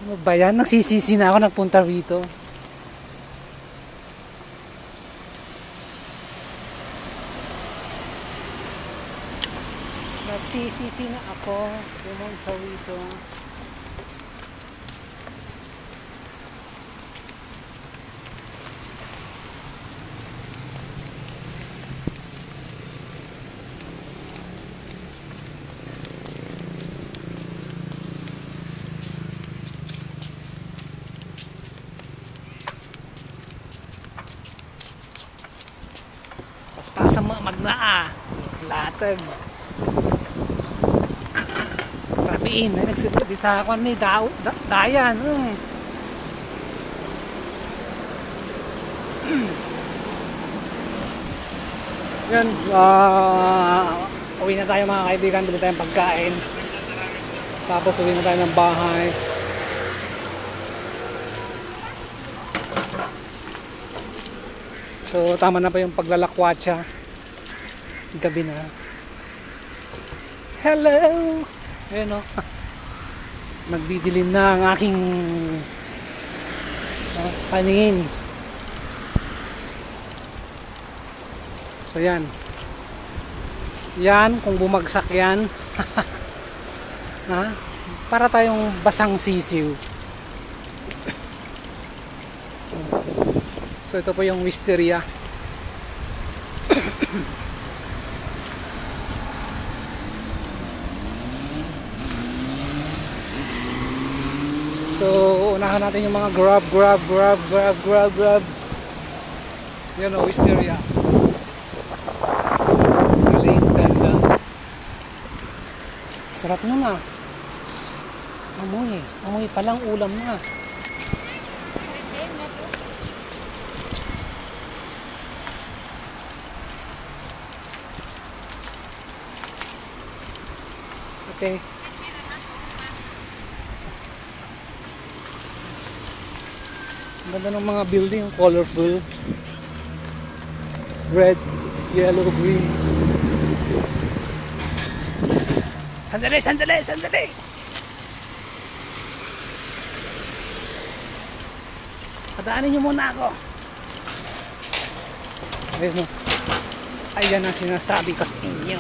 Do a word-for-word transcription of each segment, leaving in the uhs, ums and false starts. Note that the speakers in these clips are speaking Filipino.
Ano ba yan? Nagsisisi na ako nagpunta rito. Nagsisisi na ako pumunta rito. Paspasa mo magnaa. Latag. Rabiin. Nagsidita ako ni Daw. Da, Dayan. Hmm. Yan. Uh, uwi na tayo mga kaibigan. Bili tayong pagkain. Tapos uwi na tayo ng bahay. So tama na pa yung paglalakwatsa. Gabi na. Hello! Ayan o. Nagdidilim na ang aking uh, paningin. So yan. Yan, kung bumagsak yan. Ha? Para tayong basang sisiw. So ito po yung wisteria. So unahan natin yung mga grab, grab, grab, grab, grab, grab. Yan o, wisteria. Galing, ganda. Sarap nun ah. Amoy, amoy palang ulam na. Okay. Ang ganda ng mga building, colorful. Red, yellow, green. Sandali, sandali, sandali. Padaanin niyo muna ako. Ayun o. Ayan ang sinasabi ko sa inyo.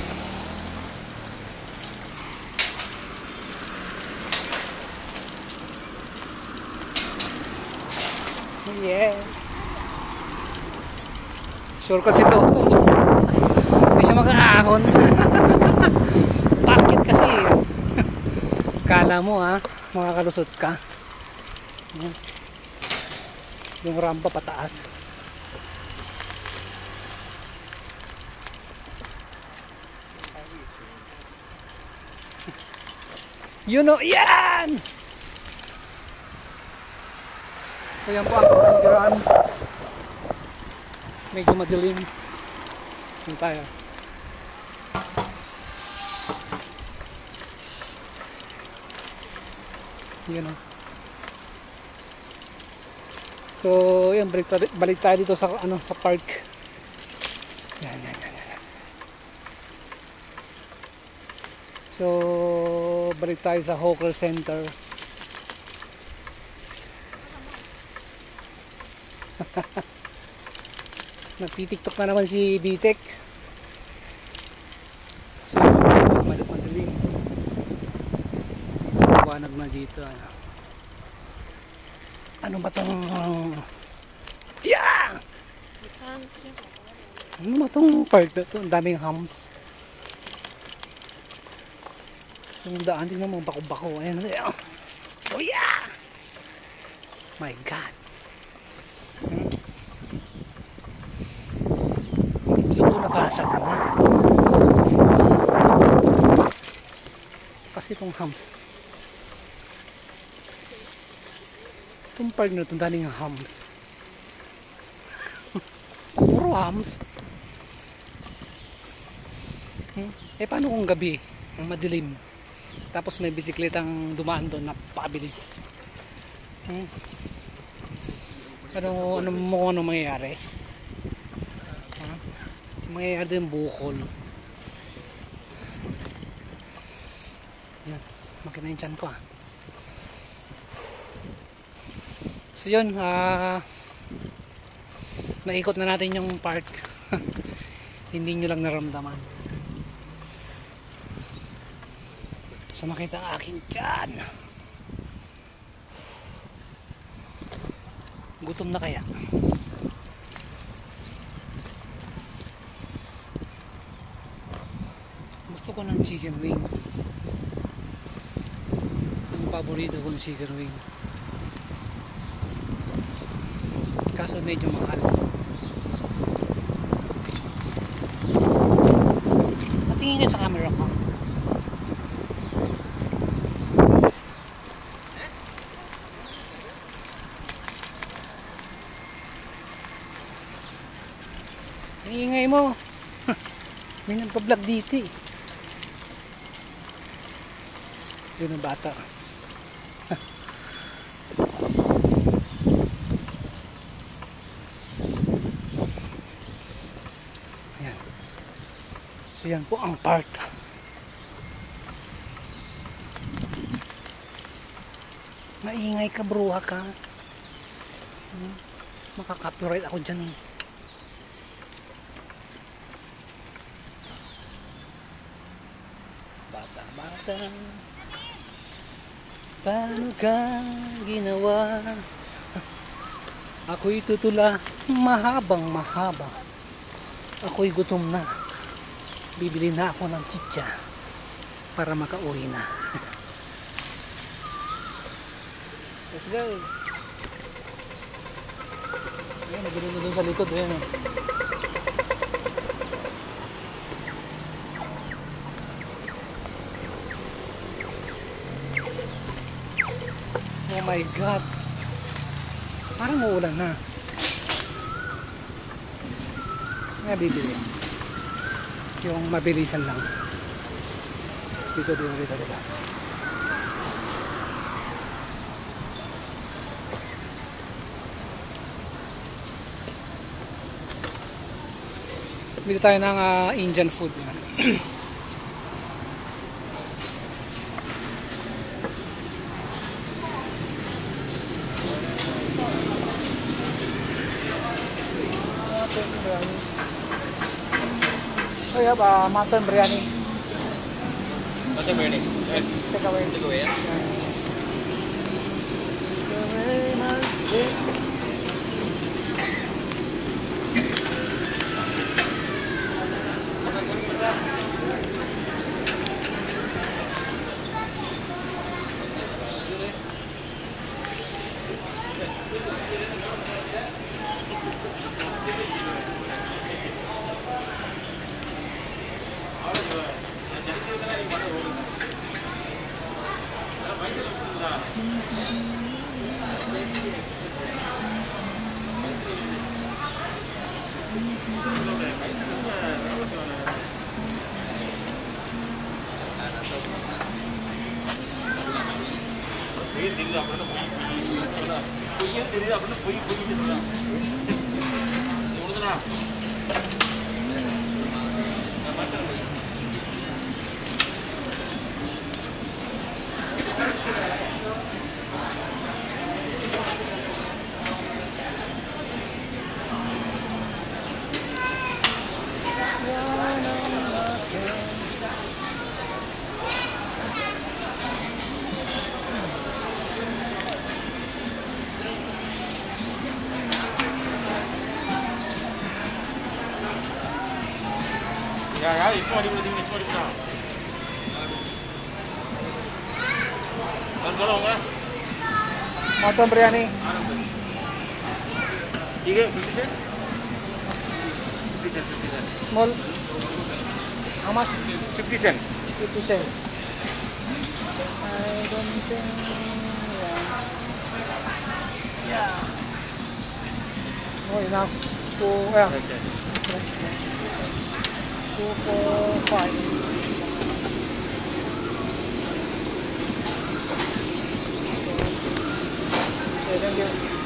Yeah. Sure kasi ito. Hindi siya makaahon. Bakit kasi? Kala mo ha, makakalusot ka. Yung rampa pataas. You know, yan! So yan po ang kapaligiran. Medyo madilim. Yan tayo. Yan o. So yan, balik, balik tayo dito sa ano sa park. Yan, yan, yan, yan. So balik tayo sa Hawker Center. Nagtitiktok na naman si Bitek. So madaling buwanag na dito. Ano, ano ba tong yeah! Ano ba tong park na to? Ang daming hams. Yung daan din naman bako-bako. Ayan. Oh yeah! My God. Nabasag na. Kasi itong hams. Itong park na itong daling hams. Puro hams. Hmm? Eh paano kung gabi? Ang madilim. Tapos may bisikletang dumaan doon na pabilis. Hmm? Ano, ano mo ano mangyayari? Mangyayari din bukol. Yan, makina yung tiyan ko ah. So yun, ah, naikot na natin yung park. Hindi nyo lang naramdaman. So makita ang aking tiyan. Gutom na kaya? Gusto ko ng chicken wing. Ang paborito kong chicken wing. Kaso medyo mahal. Patingin ka sa camera ko. Ingay mo. May nagpa-vlog dito eh. Yun ang bata. Ayan. So yan po ang park. Maingay ka, bruha ka. Makaka-copyright ako dyan eh. Bata, bata, paano ka ginawa? Ako'y tutula, mahabang mahaba. Ako'y gutom na. Bibili na ako ng chicha para makauwi na. Let's go. Ayan, nagano na dun sa likod. Ayan. Oh my God. Parang uulan na. Nga bibili. Yung mabilisan lang. Dito, dito, dito, dito. Bili tayo ng uh, Indian food. Oh, you have uh, mutton biryani. Mutton biryani. Yes. Take away. Take away, yeah. 야, 야, 이거 어디 보자, 이거 어디 보자. 난 돌아온 거야? Mutton biryani. 이게 fifty cent? fifty cent, fifty cent. Small. How much? fifty cent. fifty cent. I don't think. Yeah. Yeah. Oh, enough. Two, yeah. Okay. Two, four, five. Okay, thank you.